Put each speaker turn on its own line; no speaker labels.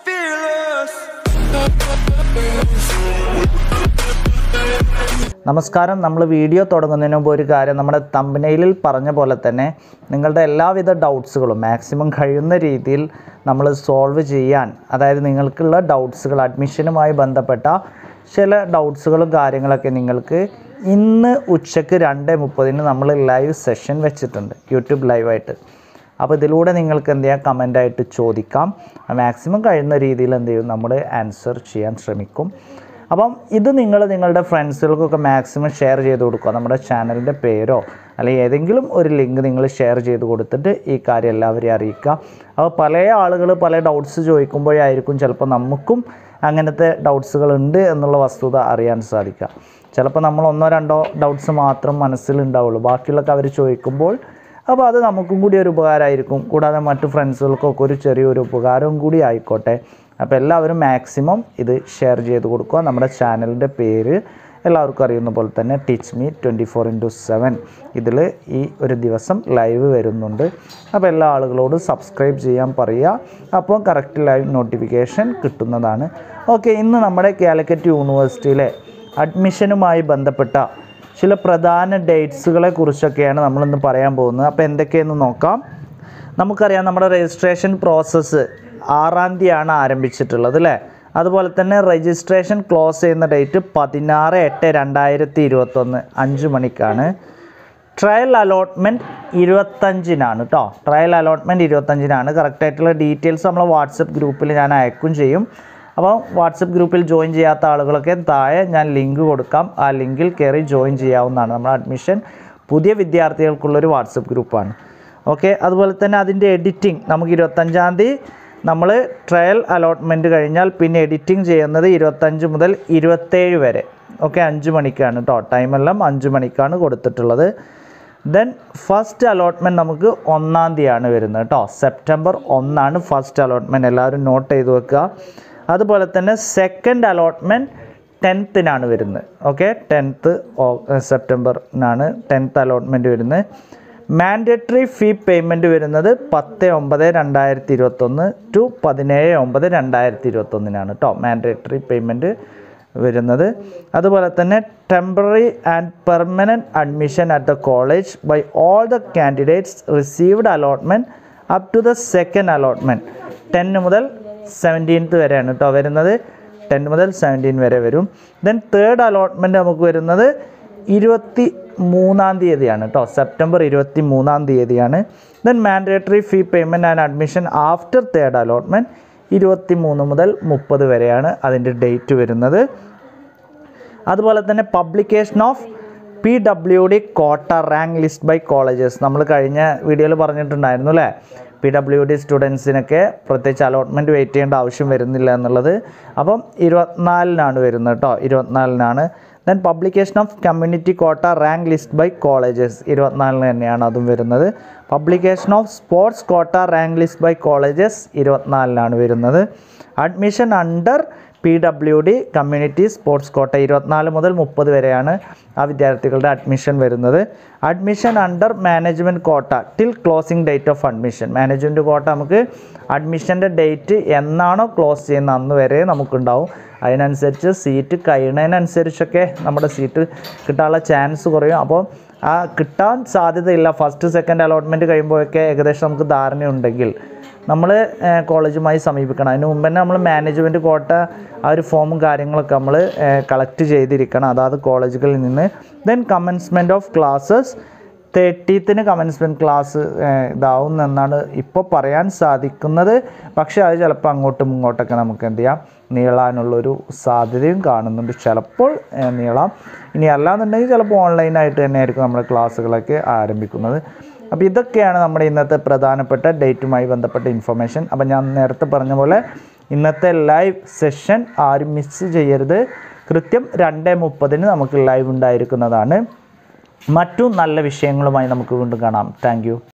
നമസ്കാരം. നമ്മൾ വീഡിയോ തുടങ്ങുന്നതിന് മുമ്പ് ഒരു കാര്യം, നമ്മുടെ തമ്പനെയിലിൽ പറഞ്ഞ പോലെ തന്നെ നിങ്ങളുടെ എല്ലാവിധ ഡൗട്ട്സുകളും മാക്സിമം കഴിയുന്ന രീതിയിൽ നമ്മൾ സോൾവ് ചെയ്യാൻ, അതായത് നിങ്ങൾക്കുള്ള ഡൗട്ട്സുകൾ അഡ്മിഷനുമായി ബന്ധപ്പെട്ട ചില ഡൗട്ട്സുകളും കാര്യങ്ങളൊക്കെ നിങ്ങൾക്ക് ഇന്ന് ഉച്ചയ്ക്ക് 2:30 നമ്മൾ ലൈവ് സെഷൻ വെച്ചിട്ടുണ്ട്, യൂട്യൂബ് ലൈവായിട്ട്. അപ്പോൾ ഇതിലൂടെ നിങ്ങൾക്ക് എന്ത് ചെയ്യാം, കമൻ്റായിട്ട് ചോദിക്കാം. മാക്സിമം കഴിയുന്ന രീതിയിൽ എന്ത് ചെയ്യും, നമ്മൾ ആൻസർ ചെയ്യാൻ ശ്രമിക്കും. അപ്പം ഇത് നിങ്ങളുടെ ഫ്രണ്ട്സുകൾക്കൊക്കെ മാക്സിമം ഷെയർ ചെയ്ത് കൊടുക്കുക. നമ്മുടെ ചാനലിൻ്റെ പേരോ അല്ലെങ്കിൽ ഏതെങ്കിലും ഒരു ലിങ്ക് നിങ്ങൾ ഷെയർ ചെയ്ത് കൊടുത്തിട്ട് ഈ കാര്യം എല്ലാവരെയും അറിയിക്കുക. അപ്പോൾ പല ആളുകൾ പല ഡൗട്ട്സ് ചോദിക്കുമ്പോഴായിരിക്കും ചിലപ്പോൾ നമുക്കും അങ്ങനത്തെ ഡൗട്ട്സുകളുണ്ട് എന്നുള്ള വസ്തുത അറിയാൻ സാധിക്കുക. ചിലപ്പോൾ നമ്മൾ 1-2 ഡൗട്ട്സ് മാത്രം മനസ്സിലുണ്ടാവുള്ളൂ, ബാക്കിയുള്ളൊക്കെ അവർ ചോദിക്കുമ്പോൾ അപ്പോൾ അത് നമുക്കും കൂടി ഒരു ഉപകാരമായിരിക്കും. കൂടാതെ മറ്റു ഫ്രണ്ട്സുകൾക്കൊക്കെ ഒരു ചെറിയൊരു ഉപകാരവും കൂടി ആയിക്കോട്ടെ. അപ്പോൾ എല്ലാവരും മാക്സിമം ഇത് ഷെയർ ചെയ്ത് കൊടുക്കുക. നമ്മുടെ ചാനലിൻ്റെ പേര് എല്ലാവർക്കും അറിയുന്ന പോലെ തന്നെ ടീച്ച് മീ 24/7. ഇതിൽ ഈ ഒരു ദിവസം ലൈവ് വരുന്നുണ്ട്. അപ്പോൾ എല്ലാ ആളുകളോടും സബ്സ്ക്രൈബ് ചെയ്യാൻ പറയുക. അപ്പോൾ കറക്റ്റ് ലൈവ് നോട്ടിഫിക്കേഷൻ കിട്ടുന്നതാണ്. ഓക്കെ, ഇന്ന് നമ്മുടെ കാലിക്കറ്റ് യൂണിവേഴ്സിറ്റിയിലെ അഡ്മിഷനുമായി ബന്ധപ്പെട്ട ചില പ്രധാന ഡേറ്റ്സുകളെ കുറിച്ചൊക്കെയാണ് നമ്മളിന്ന് പറയാൻ പോകുന്നത്. അപ്പോൾ എന്തൊക്കെയെന്ന് നോക്കാം. നമുക്കറിയാം, നമ്മുടെ രജിസ്ട്രേഷൻ പ്രോസസ്സ് 6-ാം തീയതിയാണ് ആരംഭിച്ചിട്ടുള്ളത് അല്ലേ. അതുപോലെ തന്നെ രജിസ്ട്രേഷൻ ക്ലോസ് ചെയ്യുന്ന ഡേറ്റ് 16/8/2021 5 മണിക്കാണ്. ട്രയൽ അലോട്ട്മെൻറ്റ് 25-നാണ് കേട്ടോ. ട്രയൽ അലോട്ട്മെൻറ്റ് 25-നാണ്. കറക്റ്റായിട്ടുള്ള ഡീറ്റെയിൽസ് നമ്മൾ വാട്സപ്പ് ഗ്രൂപ്പിൽ ഞാൻ അയക്കും ചെയ്യും. അപ്പോൾ വാട്സപ്പ് ഗ്രൂപ്പിൽ ജോയിൻ ചെയ്യാത്ത ആളുകളൊക്കെ താഴെ ഞാൻ ലിങ്ക് കൊടുക്കാം. ആ ലിങ്കിൽ കയറി ജോയിൻ ചെയ്യാവുന്നതാണ്. നമ്മുടെ അഡ്മിഷൻ പുതിയ വിദ്യാർത്ഥികൾക്കുള്ളൊരു വാട്സപ്പ് ഗ്രൂപ്പാണ്. ഓക്കെ, അതുപോലെ തന്നെ അതിൻ്റെ എഡിറ്റിംഗ് നമുക്ക് 25-ാം തീയതി നമ്മൾ ട്രയൽ അലോട്ട്മെൻറ്റ് കഴിഞ്ഞാൽ പിന്നെ എഡിറ്റിംഗ് ചെയ്യുന്നത് 25 മുതൽ 27 വരെ. ഓക്കെ, 5 മണിക്കാണ് കേട്ടോ. ടൈമെല്ലാം 5 മണിക്കാണ് കൊടുത്തിട്ടുള്ളത്. ദെൻ ഫസ്റ്റ് അലോട്ട്മെൻറ്റ് നമുക്ക് 1-ാം തീയതിയാണ് വരുന്നത് കേട്ടോ. September 1 first allotment. എല്ലാവരും നോട്ട് ചെയ്ത് വെക്കുക. അതുപോലെ തന്നെ സെക്കൻഡ് അലോട്ട്മെൻറ്റ് 10-നാണ് വരുന്നത്. ഓക്കെ, 10th സെപ്റ്റംബറിനാണ് 10th അലോട്ട്മെൻറ്റ് വരുന്നത്. മാൻഡേറ്ററി ഫീ പേയ്മെൻറ്റ് വരുന്നത് 10/9/2021 ടു 17/9/2021 കേട്ടോ. മാൻഡേറ്ററി പേയ്മെൻറ്റ് വരുന്നത്. അതുപോലെ തന്നെ temporary and permanent admission at the college by all the candidates received allotment up to the second allotment 10 മുതൽ 17th വരെയാണ് കേട്ടോ വരുന്നത്. 10 മുതൽ 17 വരെ വരും. ദെൻ തേർഡ് അലോട്ട്മെൻറ്റ് നമുക്ക് വരുന്നത് 23-ാം തീയതിയാണ് കേട്ടോ. സെപ്റ്റംബർ 23-ാം തീയതിയാണ്. Then mandatory fee payment and admission after third allotment 23 മുതൽ 30 വരെയാണ് അതിൻ്റെ ഡേറ്റ് വരുന്നത്. അതുപോലെ തന്നെ publication of PWD quota rank list by colleges നമ്മൾ കഴിഞ്ഞ വീഡിയോയിൽ പറഞ്ഞിട്ടുണ്ടായിരുന്നു അല്ലേ. PWD സ്റ്റുഡൻസിനൊക്കെ പ്രത്യേകിച്ച് അലോട്ട്മെൻറ്റ് വെയിറ്റ് ചെയ്യേണ്ട ആവശ്യം വരുന്നില്ല എന്നുള്ളത്. അപ്പം 24-നാണ് വരുന്നത് കേട്ടോ. 24-നാണ്. Then publication of community quota rank list by colleges 24-ന് തന്നെയാണ് അതും വരുന്നത്. Publication of sports quota rank list by colleges 24-നാണ് വരുന്നത്. Admission under PWD community sports quota 24 മുതൽ 30 വരെയാണ് ആ വിദ്യാർത്ഥികളുടെ അഡ്മിഷൻ വരുന്നത്. Admission under management quota till closing date of admission. Management quota നമുക്ക് അഡ്മിഷൻ്റെ ഡേറ്റ് എന്നാണോ ക്ലോസ് ചെയ്യുന്നത് അന്ന് വരെ നമുക്കുണ്ടാവും. അതിനനുസരിച്ച് സീറ്റ് കഴിയുന്നതിനനുസരിച്ചൊക്കെ നമ്മുടെ സീറ്റ് കിട്ടാനുള്ള ചാൻസ് കുറയും. അപ്പോൾ ആ കിട്ടാൻ സാധ്യതയില്ല. ഫസ്റ്റ് സെക്കൻഡ് അലോട്ട്മെൻറ്റ് കഴിയുമ്പോഴൊക്കെ ഏകദേശം നമുക്ക് ധാരണയുണ്ടെങ്കിൽ നമ്മൾ കോളേജുമായി സമീപിക്കണം. അതിന് മുമ്പ് തന്നെ നമ്മൾ മാനേജ്മെൻറ്റ് കോട്ട ആ ഒരു ഫോമും കാര്യങ്ങളൊക്കെ നമ്മൾ കളക്ട് ചെയ്തിരിക്കണം അതാത് കോളേജുകളിൽ നിന്ന്. Then commencement of classes 30th commencement class ഇതാവും എന്നാണ് ഇപ്പോൾ പറയാൻ സാധിക്കുന്നത്. പക്ഷേ അത് ചിലപ്പോൾ അങ്ങോട്ടും ഇങ്ങോട്ടൊക്കെ നമുക്ക് എന്ത് ചെയ്യാം, നീളാനുള്ളൊരു സാധ്യതയും കാണുന്നുണ്ട്. ചിലപ്പോൾ നീളാം. ഇനി അല്ലാന്നുണ്ടെങ്കിൽ ചിലപ്പോൾ ഓൺലൈനായിട്ട് തന്നെയായിരിക്കും നമ്മുടെ ക്ലാസ്സുകളൊക്കെ ആരംഭിക്കുന്നത്. അപ്പോൾ ഇതൊക്കെയാണ് നമ്മുടെ ഇന്നത്തെ പ്രധാനപ്പെട്ട ഡേറ്റുമായി ബന്ധപ്പെട്ട ഇൻഫർമേഷൻ. അപ്പോൾ ഞാൻ നേരത്തെ പറഞ്ഞ പോലെ ഇന്നത്തെ ലൈവ് സെഷൻ ആരും മിസ് ചെയ്യരുത്. കൃത്യം 2:30 നമുക്ക് ലൈവ് ഉണ്ടായിരിക്കുന്നതാണ്. മറ്റു നല്ല വിഷയങ്ങളുമായി നമുക്ക് വീണ്ടും കാണാം. Thank U.